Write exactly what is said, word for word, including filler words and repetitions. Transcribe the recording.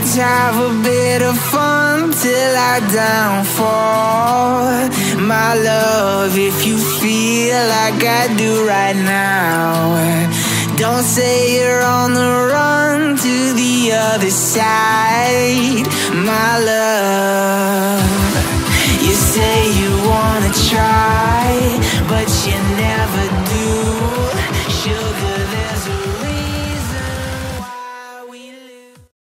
Let's have a bit of fun till I downfall. My love, if you feel like I do right now, don't say you're on the run to the other side, my love.